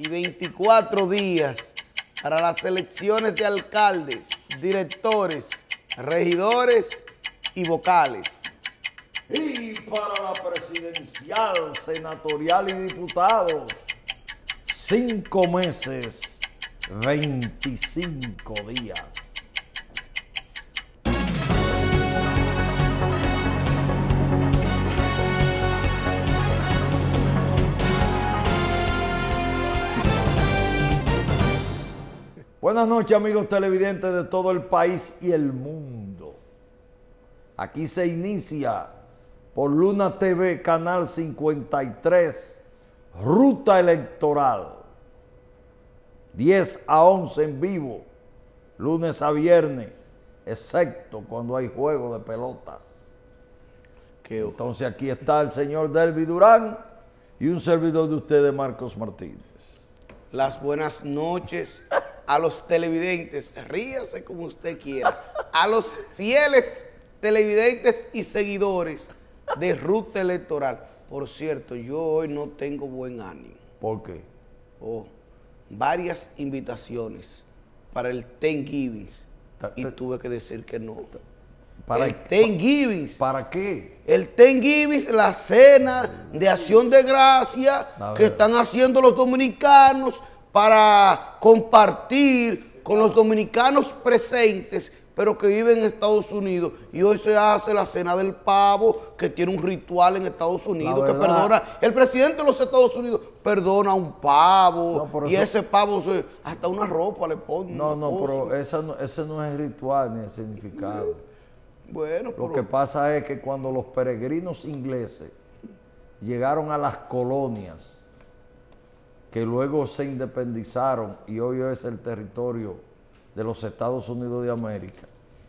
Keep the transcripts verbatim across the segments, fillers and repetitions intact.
y veinticuatro días para las elecciones de alcaldes, directores, regidores y vocales. Y para la presidencial, senatorial y diputados, cinco meses, veinticinco días. Buenas noches, amigos televidentes de todo el país y el mundo. Aquí se inicia por Luna T V, Canal cincuenta y tres, Ruta Electoral, diez a once en vivo, lunes a viernes, excepto cuando hay juego de pelotas. Entonces aquí está el señor Delvi Durán y un servidor de ustedes, Marcos Martínez. Las buenas noches a los televidentes, ríase como usted quiera, a los fieles televidentes y seguidores de Ruta Electoral. Por cierto, yo hoy no tengo buen ánimo. ¿Por qué? Oh, varias invitaciones para el Thanksgiving y tuve que decir que no. ¿Para el Thanksgiving. ¿Para qué? El Thanksgiving, la cena de acción de gracia que están haciendo los dominicanos para compartir con los dominicanos presentes, pero que viven en Estados Unidos. Y hoy se hace la cena del pavo, que tiene un ritual en Estados Unidos, que perdona, el presidente de los Estados Unidos perdona un pavo, no, y eso, ese pavo se, hasta una ropa le pone. No, no, pero ese no, ese no es el ritual ni el significado. Bueno, Lo pero, que pasa es que cuando los peregrinos ingleses llegaron a las colonias, que luego se independizaron y hoy es el territorio de los Estados Unidos de América,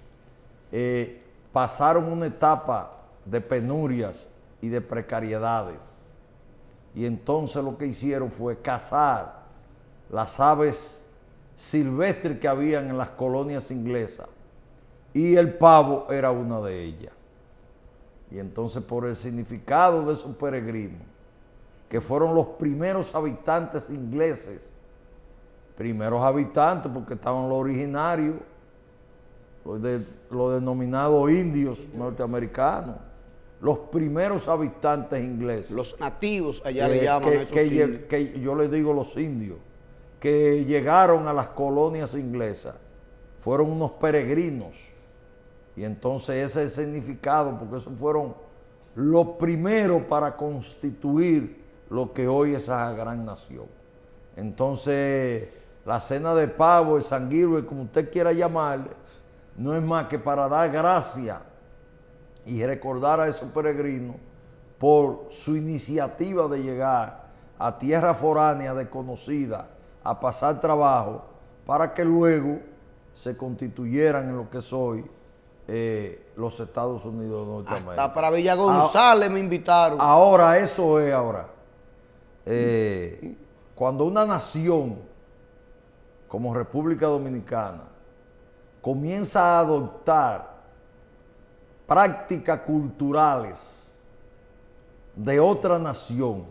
eh, pasaron una etapa de penurias y de precariedades. Y entonces lo que hicieron fue cazar las aves silvestres que habían en las colonias inglesas, y el pavo era una de ellas. Y entonces, por el significado de esos peregrinos, que fueron los primeros habitantes ingleses, primeros habitantes porque estaban los originarios, los, de, los denominados indios norteamericanos, los primeros habitantes ingleses. Los nativos, allá que, le llaman que, a esos que, indios. que yo les digo los indios, que llegaron a las colonias inglesas, fueron unos peregrinos. Y entonces ese es el significado, porque esos fueron los primeros para constituir lo que hoy es esa gran nación. Entonces, la cena de pavo, el sanguíneo, como usted quiera llamarle, no es más que para dar gracias y recordar a esos peregrinos por su iniciativa de llegar a tierra foránea desconocida, a pasar trabajo, para que luego se constituyeran en lo que es hoy eh, los Estados Unidos de Norteamérica. Hasta para Villa González me invitaron. Ahora, eso es ahora. Eh, cuando una nación como República Dominicana comienza a adoptar prácticas culturales de otra nación,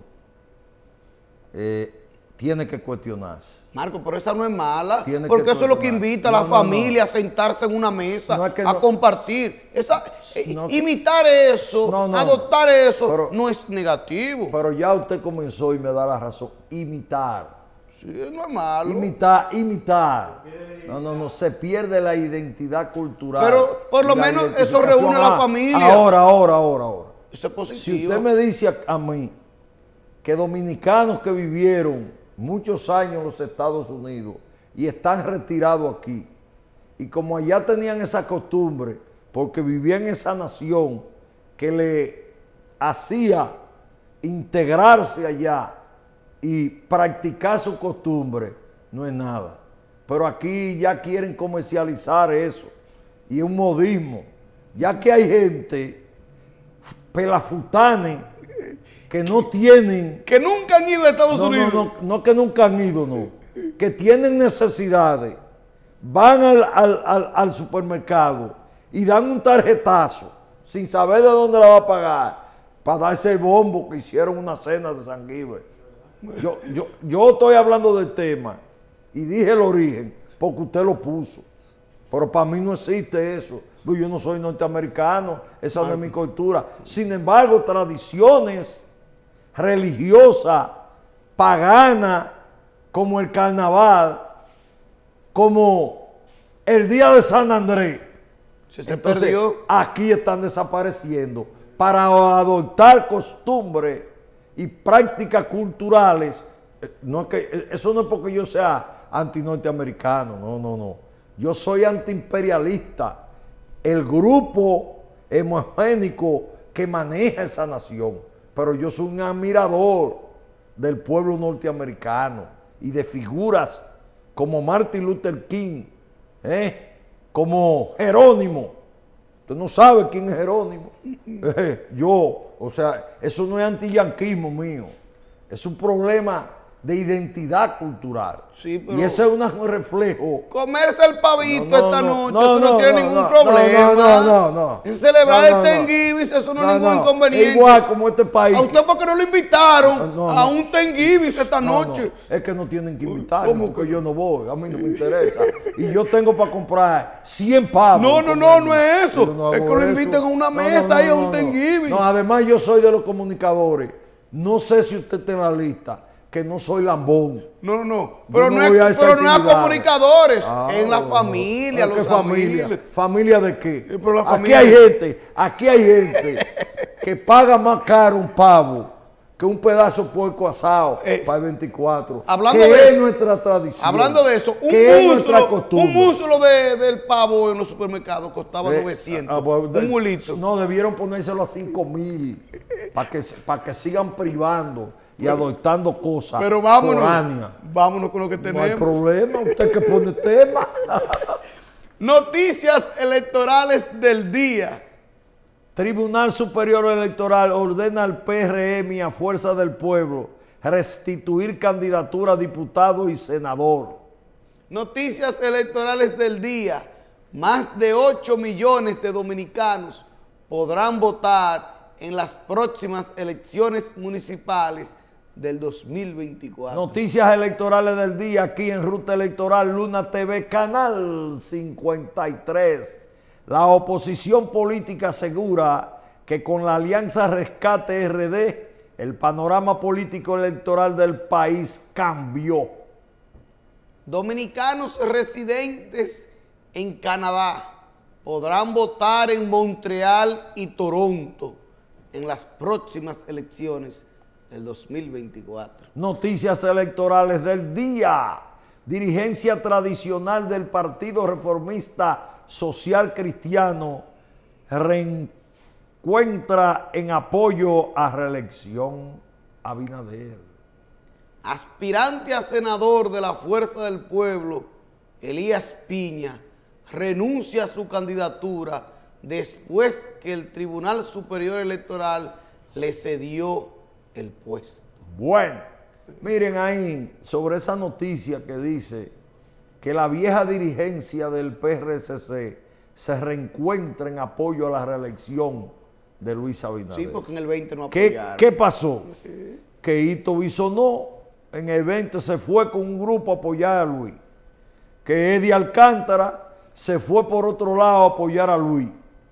eh, tiene que cuestionarse. Marco, pero esa no es mala, Tiene porque que eso es lo que invita a la no, no, familia no. a sentarse en una mesa, no es que a no, compartir. Esa, no, imitar eso, no, no, adoptar eso, pero, no es negativo. Pero ya usted comenzó y me da la razón. Imitar. Sí, no es malo. Imitar, imitar. No, no, no, se pierde la identidad cultural. Pero por lo menos eso reúne a la familia. Ahora, ahora, ahora, ahora. Eso es positivo. Si usted me dice a, a mí que dominicanos que vivieron muchos años en los Estados Unidos y están retirados aquí, y como allá tenían esa costumbre, porque vivían en esa nación que le hacía integrarse allá y practicar su costumbre, no es nada. Pero aquí ya quieren comercializar eso, y es un modismo. Ya que hay gente, pelafutanes, que no tienen... Que nunca han ido a Estados no, Unidos. No, no, no que nunca han ido, no. Que tienen necesidades, van al, al, al, al supermercado y dan un tarjetazo sin saber de dónde la va a pagar para darse el bombo que hicieron una cena de San Gilbert. Yo, yo, yo estoy hablando del tema y dije el origen porque usted lo puso. Pero para mí no existe eso. Yo no soy norteamericano, esa no es mi cultura. Sin embargo, tradiciones religiosas, paganas, como el carnaval, como el día de San Andrés, Se, se entonces, perdió. aquí están desapareciendo para adoptar costumbres y prácticas culturales. No es que, eso no es porque yo sea anti-norteamericano, no, no, no. Yo soy antiimperialista. El grupo hemogénico que maneja esa nación. Pero yo soy un admirador del pueblo norteamericano y de figuras como Martin Luther King, ¿eh? Como Jerónimo. Usted no sabe quién es Jerónimo. Eh, yo, o sea, eso no es antiyanquismo mío. Es un problema de identidad cultural. Sí, pero y ese es un reflejo. Comerse el pavito No, no, esta no, noche, no, eso no, no, tiene no, ningún no, problema. no, no, no, no. En celebrar No, no, el no. Thanksgiving, eso no es No, ningún no, inconveniente. es igual como este país. A usted porque no lo invitaron No, no, a no. un Thanksgiving esta No, noche. no, es que no tienen que invitarme ¿Cómo porque que yo no voy, a mí no me interesa. Y yo tengo para comprar cien pavos. No, no, no, no es eso. Yo no Es hago que lo eso. inviten a una No, mesa no, no, y a un no, no. Thanksgiving. No, además yo soy de los comunicadores. No sé si usted está en la lista, que no soy lambón. No, no, pero no no, voy a es, esa pero no es a actividad. comunicadores, Ah, en la no. familia, ¿Qué los familia? amigos. ¿Familia de qué? Eh, pero la aquí familia- hay gente, aquí hay gente que paga más caro un pavo que un pedazo de puerco asado Eh, para el veinticuatro. hablando que de es eso- nuestra tradición. Hablando de eso, un que es nuestra muslo, costumbre. un muslo de- del pavo en los supermercados costaba Eh, novecientos. ah, bueno, de- un mulito. No, debieron ponérselo a cinco mil para que, pa' que sigan privando y adoptando cosas Pero vámonos, foráneas. vámonos con lo que No hay tenemos. problema, usted que pone tema. Noticias electorales del día. Tribunal Superior Electoral ordena al P R M y a Fuerza del Pueblo restituir candidatura a diputado y senador. Noticias electorales del día. Más de ocho millones de dominicanos podrán votar en las próximas elecciones municipales del dos mil veinticuatro. Noticias electorales del día aquí en Ruta Electoral, Luna T V, Canal cincuenta y tres. La oposición política asegura que con la Alianza Rescate R D, el panorama político electoral del país cambió. Dominicanos residentes en Canadá podrán votar en Montreal y Toronto en las próximas elecciones del dos mil veinticuatro. Noticias electorales del día. Dirigencia tradicional del Partido Reformista Social Cristiano reencuentra en apoyo a reelección a Abinader. Aspirante a senador de la Fuerza del Pueblo, Elías Piña, renuncia a su candidatura después que el Tribunal Superior Electoral le cedió el puesto. Bueno, miren ahí sobre esa noticia que dice que la vieja dirigencia del P R C C se reencuentra en apoyo a la reelección de Luis Abinader. Sí, porque en el veinte no ¿Qué, apoyaron. ¿Qué pasó? Que Ito Bisonó en el veinte se fue con un grupo a apoyar a Luis. Que Eddie Alcántara se fue por otro lado a apoyar a Luis.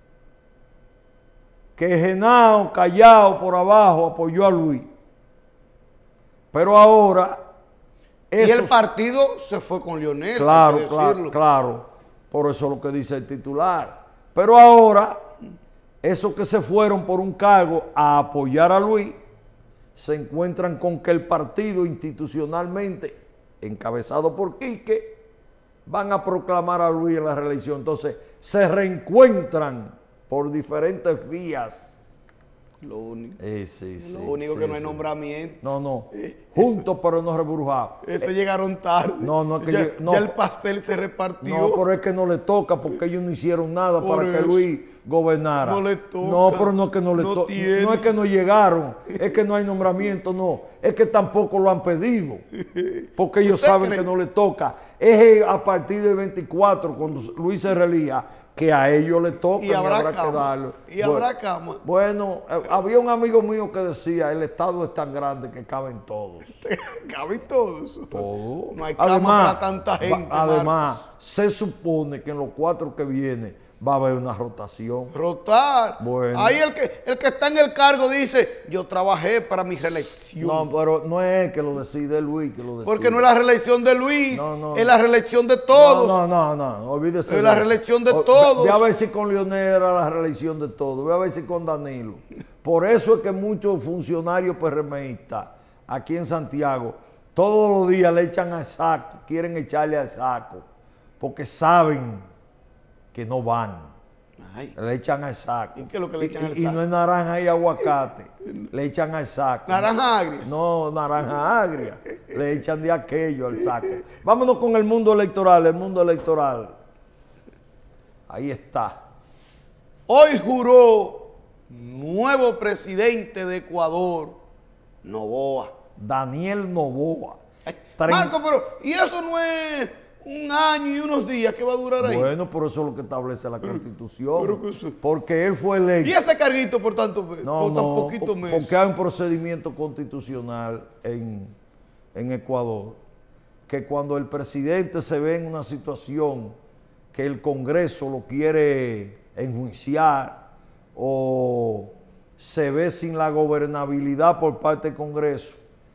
Que Genao Callao por abajo apoyó a Luis. Pero ahora... Y el esos- partido se fue con Leonel, Claro, hay que claro, decirlo. claro. Por eso es lo que dice el titular. Pero ahora, esos que se fueron por un cargo a apoyar a Luis, se encuentran con que el partido institucionalmente, encabezado por Quique, van a proclamar a Luis en la reelección. Entonces, se reencuentran por diferentes vías. Lo único, Eh, sí, sí, lo único sí, que no hay sí. nombramiento. No, no. Eh, Juntos pero no rebrujados. Eso llegaron tarde. no, no es que ya, lleg- no. ya el pastel se repartió. No, pero es que no le toca porque ellos no hicieron nada Por para que eso. Luis gobernara. No le toca. No, pero no es que no le No toca. tiene. No es que no llegaron, es que no hay nombramiento, no. Es que tampoco lo han pedido. Porque ellos ¿Usted saben cree? que no le toca. Es a partir del veinticuatro, cuando Luis se relija, que a ellos les toca y habrá, habrá que cama. darlo. Y bueno, habrá cama. Bueno, eh, había un amigo mío que decía, el Estado es tan grande que caben todos. Caben todos. Todos. No hay cama además, para tanta gente. Va, además, Marcos. se supone que en los cuatro que vienen va a haber una rotación. Rotar. Bueno. Ahí el que, el que está en el cargo dice, yo trabajé para mi reelección. No, pero no es él que lo decide, Luis que lo decide. Porque no es la reelección de Luis, no, no, es la reelección de todos. No, no, no, no, olvídese. Es la reelección de todos. Ve a ver si con Leonel era la reelección de todos. Ve a ver si con Danilo. Por eso es que muchos funcionarios PRMistas aquí en Santiago todos los días le echan al saco, quieren echarle al saco, porque saben que no van. Ay. Le echan al saco. ¿Y qué es lo que le echan y, al y saco? no es naranja y aguacate. Le echan al saco. ¿Naranja agria? No, naranja agria. Le echan de aquello al saco. Vámonos con el mundo electoral, el mundo electoral. Ahí está. Hoy juró nuevo presidente de Ecuador, Noboa. Daniel Noboa. Ay, Marco, pero ¿y eso no es un año y unos días que va a durar ahí? Bueno, por eso es lo que establece la pero, Constitución. Pero que eso, porque él fue electo. ¿Y ese carguito por tanto no, por tan no, poquito meses? Porque hay un procedimiento constitucional en, en Ecuador que cuando el presidente se ve en una situación que el Congreso lo quiere enjuiciar o se ve sin la gobernabilidad por parte del Congreso,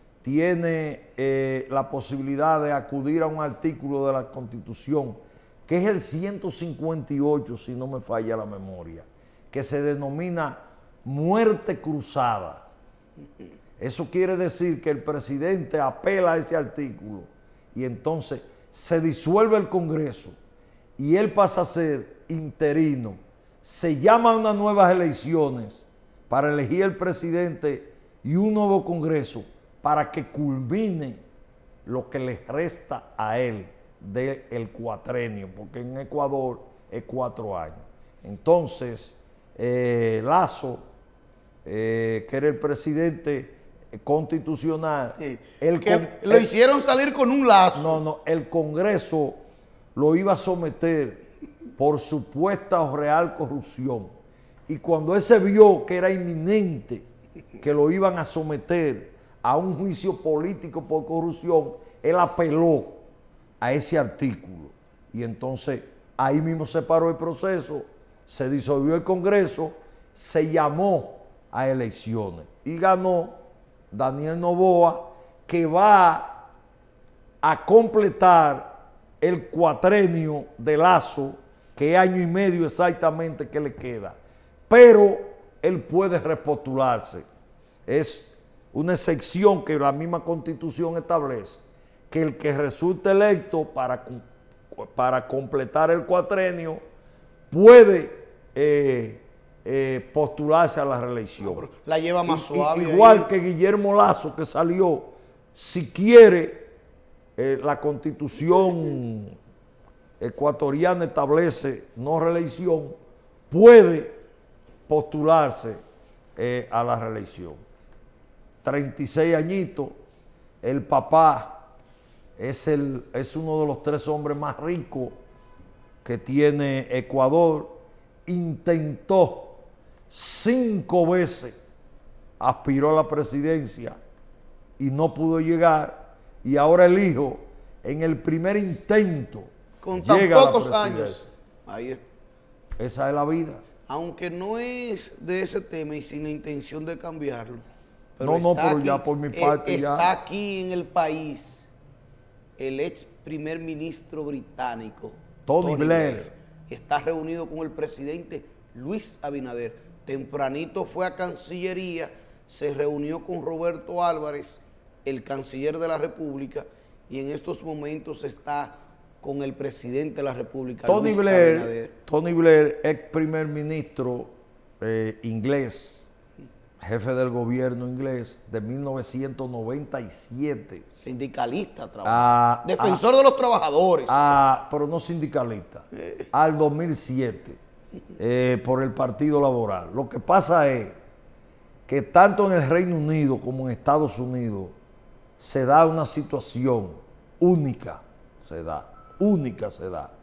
tiene eh, la posibilidad de acudir a un artículo de la Constitución, que es el ciento cincuenta y ocho, si no me falla la memoria, que se denomina muerte cruzada. Eso quiere decir que el presidente apela a ese artículo y entonces se disuelve el Congreso y él pasa a ser interino. Se llaman unas nuevas elecciones para elegir el presidente y un nuevo Congreso para que culmine lo que le resta a él del cuatrenio, porque en Ecuador es cuatro años. Entonces, eh, Lazo, eh, que era el presidente constitucional, sí, el que con, lo el, hicieron salir con un lazo. No, no, el Congreso lo iba a someter por supuesta o real corrupción. Y cuando él se vio que era inminente que lo iban a someter a un juicio político por corrupción, él apeló a ese artículo. Y entonces ahí mismo se paró el proceso, se disolvió el Congreso, se llamó a elecciones y ganó Daniel Noboa, que va a completar el cuatrenio de Lazo, que es año y medio exactamente que le queda. Pero él puede repostularse. Es una excepción que la misma Constitución establece, que el que resulte electo para, para completar el cuatrenio puede eh, eh, postularse a la reelección. No, la lleva más y, suave. Y, igual ahí. que Guillermo Lazo, que salió, si quiere, eh, la Constitución ecuatoriana establece no reelección, puede postularse eh, a la reelección. treinta y seis añitos, el papá es, el, es uno de los tres hombres más ricos que tiene Ecuador. Intentó cinco veces, aspiró a la presidencia y no pudo llegar, y ahora el hijo, en el primer intento, con tan llega pocos a la años. Ahí es. Esa es la vida. Aunque no es de ese tema y sin la intención de cambiarlo. Pero no, no, pero aquí, ya por mi parte eh, ya. Está aquí en el país el ex primer ministro británico, Tony, Tony Blair. Blair. Está reunido con el presidente Luis Abinader. Tempranito fue a Cancillería, se reunió con Roberto Álvarez, el canciller de la República, y en estos momentos está con el presidente de la República, Tony Luis Blair, Abinader. Tony Blair, ex primer ministro eh, inglés, jefe del gobierno inglés de mil novecientos noventa y siete. Sindicalista, ah, defensor ah, de los trabajadores. Ah, pero no sindicalista. Eh. Al dos mil siete, eh, por el Partido Laboral. Lo que pasa es que tanto en el Reino Unido como en Estados Unidos se da una situación única, se da, única se da,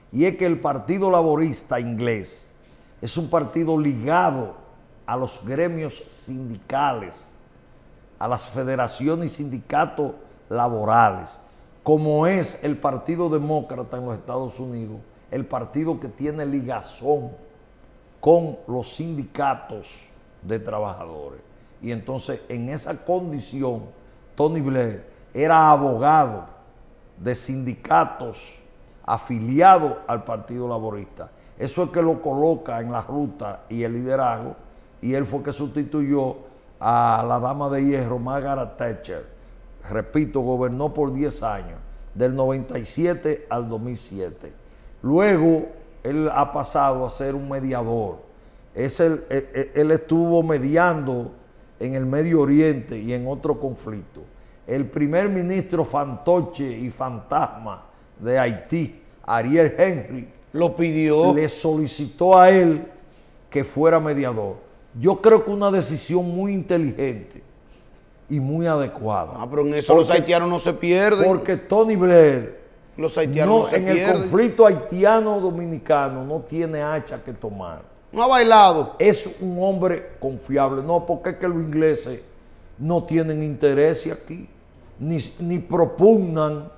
y es que el Partido Laborista inglés es un partido ligado a los gremios sindicales, a las federaciones y sindicatos laborales, como es el Partido Demócrata en los Estados Unidos, el partido que tiene ligazón con los sindicatos de trabajadores. Y entonces, en esa condición, Tony Blair era abogado de sindicatos afiliados al Partido Laborista. Eso es que lo coloca en la ruta y el liderazgo, y él fue que sustituyó a la dama de hierro, Margaret Thatcher. Repito, gobernó por diez años, del noventa y siete al dos mil siete. Luego, él ha pasado a ser un mediador. Es el, él, él estuvo mediando en el Medio Oriente y en otro conflicto. El primer ministro fantoche y fantasma de Haití, Ariel Henry, lo pidió, le solicitó a él que fuera mediador. Yo creo que una decisión muy inteligente y muy adecuada. Ah, pero en eso porque, los haitianos no se pierden. Porque Tony Blair, los haitianos no, no se en pierden. el conflicto haitiano-dominicano no tiene hacha que tomar. No ha bailado. Es un hombre confiable. No, porque es que los ingleses no tienen interés aquí, ni, ni propugnan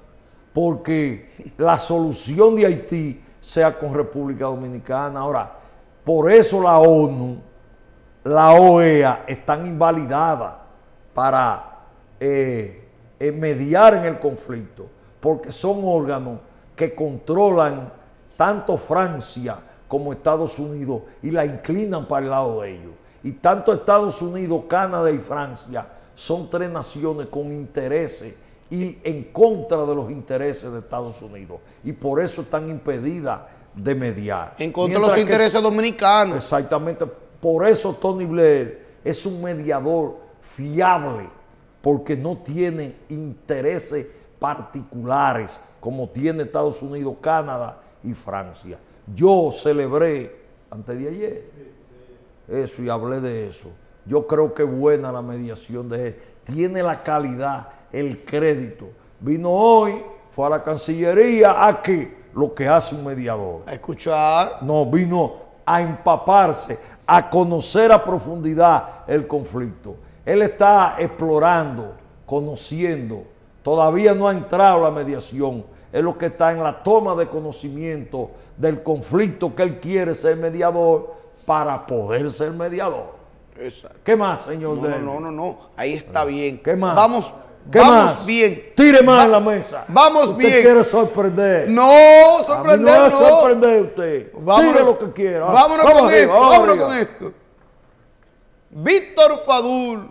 porque la solución de Haití sea con República Dominicana. Ahora, por eso la ONU, la O E A están invalidadas para eh, eh, mediar en el conflicto, porque son órganos que controlan tanto Francia como Estados Unidos y la inclinan para el lado de ellos. Y tanto Estados Unidos, Canadá y Francia son tres naciones con intereses y en contra de los intereses de Estados Unidos. Y por eso están impedidas de mediar. En contra de los que, intereses dominicanos. Exactamente. Por eso Tony Blair es un mediador fiable, porque no tiene intereses particulares como tiene Estados Unidos, Canadá y Francia. Yo celebré antes de ayer eso y hablé de eso. Yo creo que es buena la mediación de él. Tiene la calidad, el crédito. Vino hoy, fue a la Cancillería, aquí lo que hace un mediador. A escuchar. No, vino a empaparse, a conocer a profundidad el conflicto. Él está explorando, conociendo. Todavía no ha entrado la mediación. Es lo que está en la toma de conocimiento del conflicto que él quiere ser mediador para poder ser mediador. Exacto. ¿Qué más, señor? No, no, no, no, no. Ahí está bien. ¿Qué más? Vamos, ¿Qué vamos más? bien. Tire más Va en la mesa. Vamos usted bien. quiere sorprender. No, sorprender a mí no. no. sorprender usted. Vámonos, Tire lo que quiera. Vámonos vamos con arriba, esto. vamos Vámonos arriba. con esto. Víctor Fadul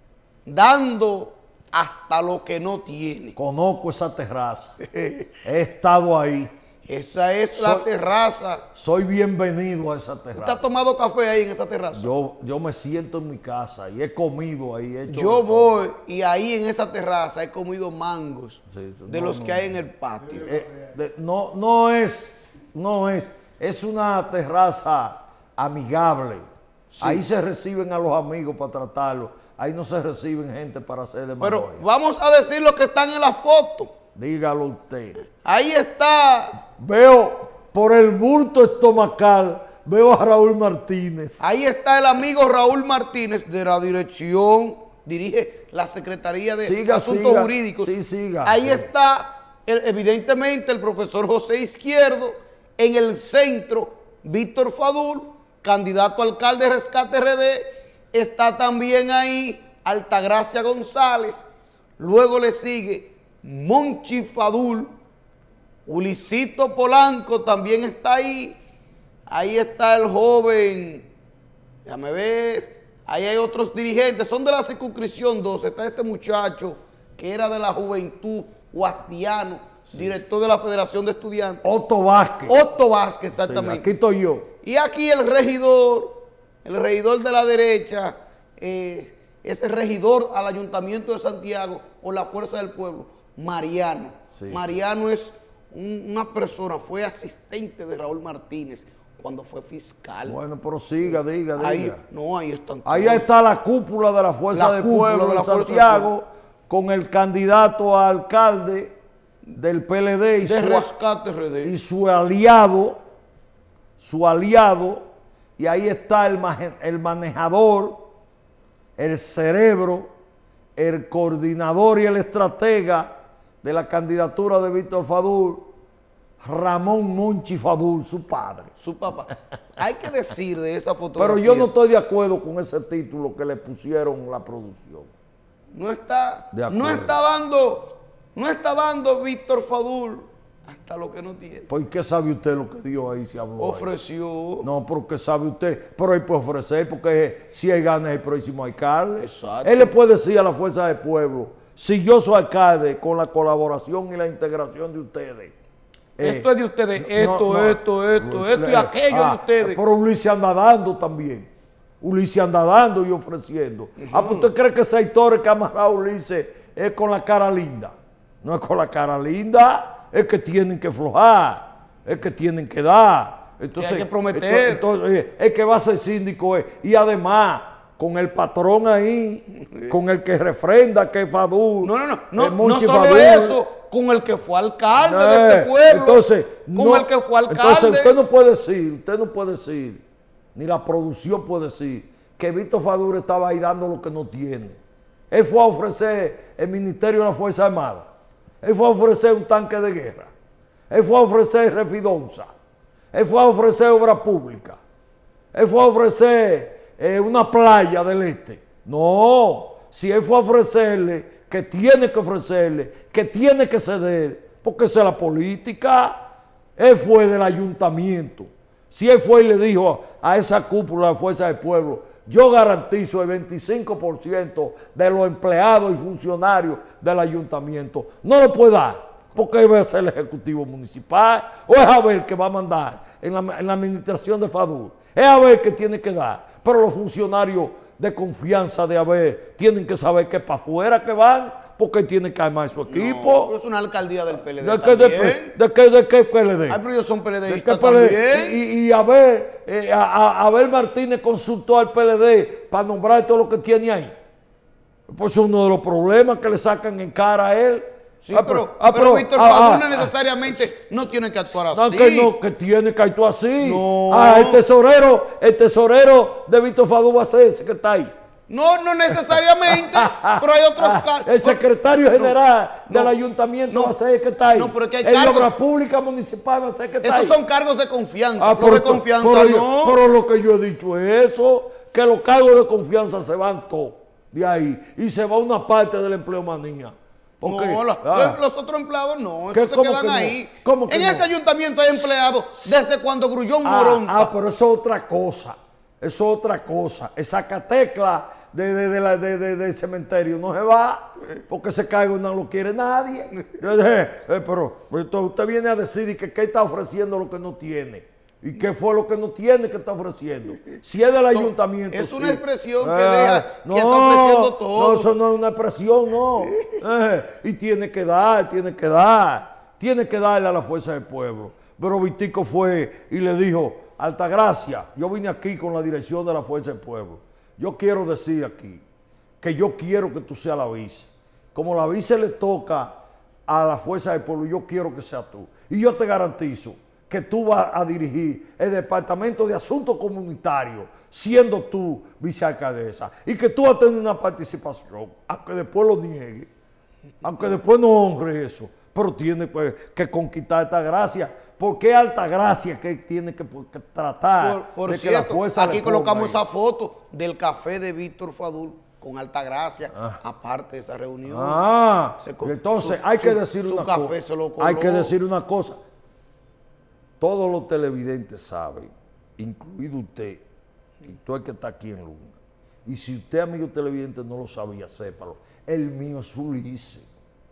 dando hasta lo que no tiene. Conozco esa terraza. He estado ahí. Esa es soy, la terraza. Soy bienvenido a esa terraza. ¿Usted ha tomado café ahí en esa terraza? Yo, yo me siento en mi casa y he comido ahí. He hecho yo voy y ahí en esa terraza he comido mangos sí, de no, los no, que hay en el patio. Eh, de, no, no es, no es, es una terraza amigable. Sí. Ahí se reciben a los amigos para tratarlos. Ahí no se reciben gente para hacer de Pero maravilla. vamos a decir lo que están en la foto. Dígalo usted. Ahí está. Veo por el bulto estomacal, veo a Raúl Martínez. Ahí está el amigo Raúl Martínez de la dirección, dirige la Secretaría de siga, Asuntos siga. Jurídicos. Sí, siga. Ahí sí. está, el, evidentemente, el profesor José Izquierdo. En el centro, Víctor Fadul, candidato a alcalde de Rescate R D. Está también ahí Altagracia González. Luego le sigue Monchi Fadul. Ulisito Polanco también está ahí. Ahí está el joven. Déjame ver. Ahí hay otros dirigentes. Son de la circunscripción dos. Está este muchacho que era de la Juventud Guastiano, sí, director de la Federación de Estudiantes. Otto Vázquez. Otto Vázquez, exactamente. Sí, aquí estoy yo. Y aquí el regidor, el regidor de la derecha, eh, es el regidor al Ayuntamiento de Santiago por la Fuerza del Pueblo, Mariano. Sí, Mariano sí. es un, una persona, fue asistente de Raúl Martínez cuando fue fiscal. Bueno, pero siga, diga, diga. Ahí, no, ahí están todos. Ahí está la cúpula de la Fuerza del Pueblo de, la de Santiago, con el candidato a alcalde del P L D y, de su, Rescate R D. y su aliado, su aliado, y ahí está el, el manejador, el cerebro, el coordinador y el estratega de la candidatura de Víctor Fadul, Ramón Monchi Fadul, su padre. Su papá. Hay que decir de esa fotografía. Pero yo no estoy de acuerdo con ese título que le pusieron la producción. No está, no está dando, no está dando Víctor Fadul hasta lo que no tiene. ¿Por qué sabe usted lo que dio ahí se habló? Ofreció. Ahí? No, porque sabe usted. Pero él puede ofrecer, porque si él gana es el próximo alcalde. Exacto. Él le puede decir a la Fuerza del Pueblo, si yo soy alcalde, con la colaboración y la integración de ustedes. Esto eh, es de ustedes, esto, no, no, esto, esto, esto y aquello ah, de ustedes. Pero Ulises anda dando también. Ulises anda dando y ofreciendo. Uh-huh. Ah, pues ¿usted cree que ese actor que ha amarrado a Ulises es con la cara linda? No es con la cara linda, es que tienen que aflojar, es que tienen que dar. Entonces, que hay que prometer. Entonces, entonces, es que va a ser síndico. Es. Y además, con el patrón ahí, con el que refrenda que es Fadul. No, no, no, no, no solo Fadul, eso, con el que fue alcalde eh, de este pueblo. Entonces, con no, el que fue alcalde. Entonces usted no puede decir, usted no puede decir, ni la producción puede decir, que Víctor Fadul estaba ahí dando lo que no tiene. Él fue a ofrecer el Ministerio de la Fuerza Armada. Él fue a ofrecer un tanque de guerra. Él fue a ofrecer refidonza. Él fue a ofrecer obra pública. Él fue a ofrecer eh, una playa del este. No, si él fue a ofrecerle, que tiene que ofrecerle, que tiene que ceder, porque esa es la política. Él fue del ayuntamiento. Si él fue y le dijo a esa cúpula de la Fuerza del Pueblo, yo garantizo el veinticinco por ciento de los empleados y funcionarios del ayuntamiento, no lo puede dar, porque él va a ser el ejecutivo municipal, o es a ver que va a mandar en la, en la administración de Fadul, es a ver que tiene que dar, pero los funcionarios de confianza de haber tienen que saber que para afuera que van, porque tiene que armar su equipo. No, es una alcaldía del P L D ¿De también. Qué, de, de, qué, ¿De qué P L D? Ay, pero ellos son PLDistas P L D? también. Y, y a ver, eh, a, a Abel Martínez consultó al P L D para nombrar todo lo que tiene ahí. Pues es uno de los problemas que le sacan en cara a él. Sí, ah, pero, ah, pero, pero Víctor ah, Fadul no necesariamente ah, no tiene que actuar así. No, que no, que tiene que actuar así. No. Ah, el tesorero, el tesorero de Víctor Fadul va a ser ese que está ahí. No, no necesariamente, pero hay otros cargos. El secretario general no, del no, ayuntamiento no, va a ser el que está ahí. No, pero que hay el cargos. obra pública municipal va a ser el que está Esos ahí. Esos son cargos de confianza. Ah, pero, de confianza pero, no. Pero lo que yo he dicho es eso, que los cargos de confianza se van todos de ahí y se va una parte de la empleomanía. Porque, no, los, ah, los otros empleados no, esos se quedan ahí. No? ¿Cómo que en no? ese ayuntamiento hay empleados desde cuando Grullón Morón. Ah, ah, pero eso es otra cosa. Eso es otra cosa. Esa catecla de, de, de la, de, de, del cementerio no se va, porque ese cargo no lo quiere nadie. eh, pero entonces usted viene a decir que qué está ofreciendo lo que no tiene. ¿Y qué fue lo que no tiene que está ofreciendo? Si es del ayuntamiento. Es una sí. expresión que eh, deja no, que está ofreciendo todo. No, eso no es una expresión, no. Eh, y tiene que dar, tiene que dar. Tiene que darle a la Fuerza del Pueblo. Pero Vitico fue y le dijo, Altagracia, yo vine aquí con la dirección de la Fuerza del Pueblo. Yo quiero decir aquí que yo quiero que tú seas la vice. Como la vice le toca a la Fuerza del Pueblo, yo quiero que seas tú. Y yo te garantizo que tú vas a dirigir el Departamento de Asuntos Comunitarios, siendo tú vicealcaldesa, y que tú vas a tener una participación, aunque después lo niegue, aunque después no honre eso, pero tiene pues, que conquistar esta gracia, porque es alta gracia que tiene que, que tratar por, por de cierto, que la fuerza aquí colocamos esa foto del café de Víctor Fadul con Altagracia, ah. aparte de esa reunión. Ah, se, entonces su, hay que decir su, una su café cosa. Se lo coló. Hay que decir una cosa. Todos los televidentes saben, incluido usted, y todo el que está aquí en Luna. Y si usted, amigo televidente, no lo sabía, sépalo. El mío es Ulises.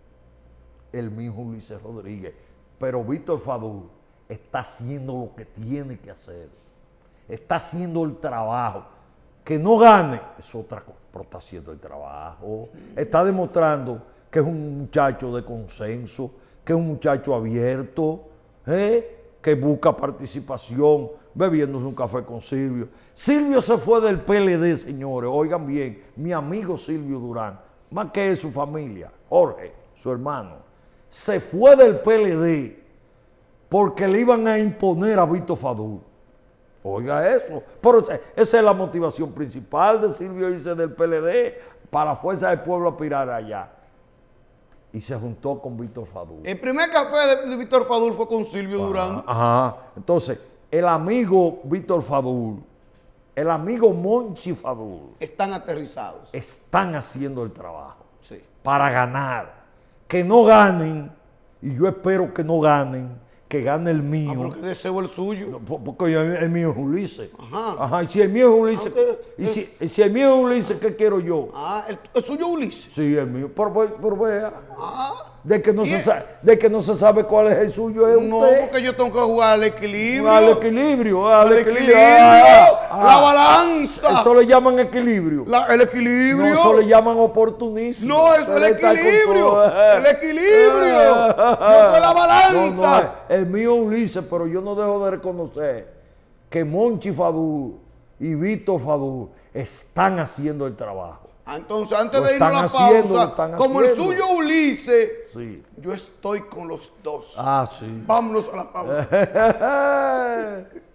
El mío es Ulises Rodríguez. Pero Víctor Fadul está haciendo lo que tiene que hacer. Está haciendo el trabajo. Que no gane es otra cosa, pero está haciendo el trabajo. Está demostrando que es un muchacho de consenso, que es un muchacho abierto, ¿eh? que busca participación, bebiéndose un café con Silvio. Silvio se fue del P L D, señores, oigan bien, mi amigo Silvio Durán, más que su familia, Jorge, su hermano, se fue del P L D porque le iban a imponer a Víctor Fadul. Oiga eso. Pero esa, esa es la motivación principal de Silvio irse del P L D para la Fuerza del Pueblo aspirar allá. Y se juntó con Víctor Fadul. El primer café de, de Víctor Fadul fue con Silvio Ajá, Durán. Ajá. Entonces, el amigo Víctor Fadul, el amigo Monchi Fadul, Están aterrizados. están haciendo el trabajo Sí. para ganar. Que no ganen, y yo espero que no ganen, que gane el mío. Ah, pero que deseo el suyo. Porque yo- el mío es Ulises. Ajá. Ajá. Y si el mío es Ulises, Aunque- y si, y si el mío es Ulises, ¿qué quiero yo? Ah, el, el suyo Ulises. Sí, el mío. Pero, pero- pero vea, Ah, de que, no Y se el- sabe, de que no se sabe cuál es el suyo, es no, usted. porque yo tengo que jugar al equilibrio. Al equilibrio, al Al equilibrio. equilibrio. Ah, La ah. balanza. Eso le llaman equilibrio. La- el equilibrio. No, eso le llaman oportunismo. No, eso es el Él está con equilibrio. todo. El equilibrio. No fue la balanza. No, no, es el mío Ulises, pero yo no dejo de reconocer que Monchi Fadul y Víctor Fadul están haciendo el trabajo. Ah, entonces, antes Lo de irnos a la están haciendo, lo pausa, están como el haciendo. suyo Ulises, Sí. yo estoy con los dos. Ah, sí. Vámonos a la pausa.